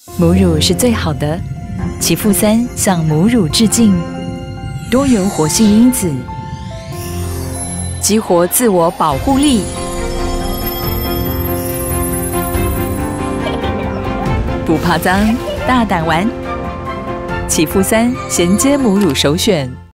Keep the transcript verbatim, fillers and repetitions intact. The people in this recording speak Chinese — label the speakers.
Speaker 1: 母乳是最好的，奇富三向母乳致敬。多元活性因子，激活自我保护力。不怕脏，大胆玩。奇富三衔接母乳首选。